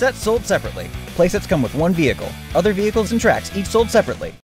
Playsets sold separately. Playsets come with one vehicle. Other vehicles and tracks each sold separately.